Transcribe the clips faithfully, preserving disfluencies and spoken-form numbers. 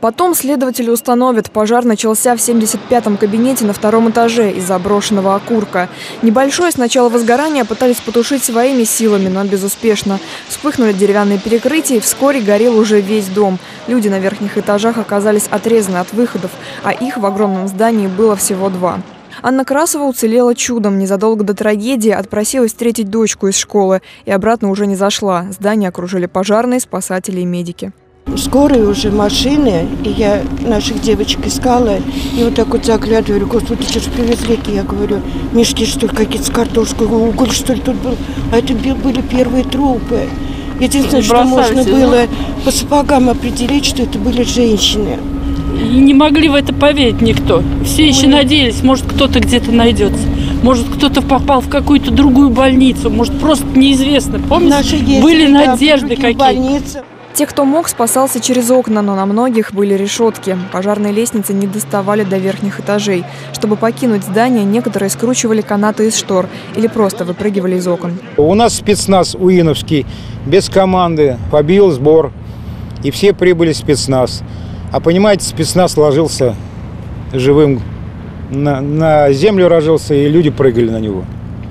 Потом следователи установят, пожар начался в семьдесят пятом кабинете на втором этаже из-за брошенного окурка. Небольшое сначала возгорание пытались потушить своими силами, но безуспешно. Вспыхнули деревянные перекрытия, и вскоре горел уже весь дом. Люди на верхних этажах оказались отрезаны от выходов, а их в огромном здании было всего два. Анна Красова уцелела чудом. Незадолго до трагедии отпросилась встретить дочку из школы и обратно уже не зашла. Здание окружили пожарные, спасатели и медики. Скорые уже машины, и я наших девочек искала, и вот так вот заглядываю, говорю: господи, что ж привезли, я говорю, мешки, что ли, какие-то с картошкой, уголь, что ли, тут был, а это были первые трупы. Единственное, что можно было по сапогам определить, что это были женщины. И не могли в это поверить никто. Все еще надеялись, может, кто-то где-то найдется. Может, кто-то попал в какую-то другую больницу. Может, просто неизвестно. Помните, были надежды какие-то. Те, кто мог, спасался через окна, но на многих были решетки. Пожарные лестницы не доставали до верхних этажей. Чтобы покинуть здание, некоторые скручивали канаты из штор или просто выпрыгивали из окон. У нас спецназ уиновский, без команды, побил сбор, и все прибыли в спецназ. А понимаете, спецназ ложился живым, на, на землю ложился, и люди прыгали на него.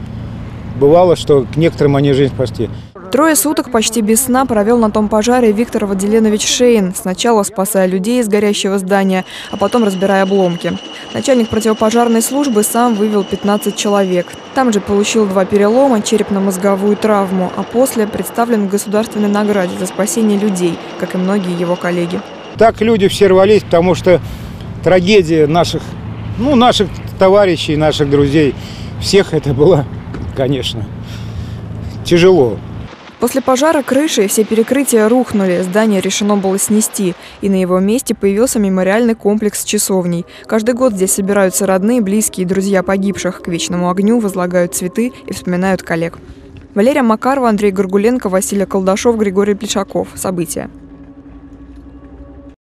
Бывало, что к некоторым они жизнь спасти. Трое суток почти без сна провел на том пожаре Виктор Владиленович Шейн, сначала спасая людей из горящего здания, а потом разбирая обломки. Начальник противопожарной службы сам вывел пятнадцать человек. Там же получил два перелома, черепно-мозговую травму, а после представлен к государственной награде за спасение людей, как и многие его коллеги. Так люди все рвались, потому что трагедия наших, ну, наших товарищей, наших друзей, всех это было, конечно, тяжело. После пожара крыши и все перекрытия рухнули, здание решено было снести, и на его месте появился мемориальный комплекс с часовней. Каждый год здесь собираются родные, близкие и друзья погибших, к вечному огню возлагают цветы и вспоминают коллег. Валерия Макарова, Андрей Горгуленко, Василий Колдашов, Григорий Плешаков. События.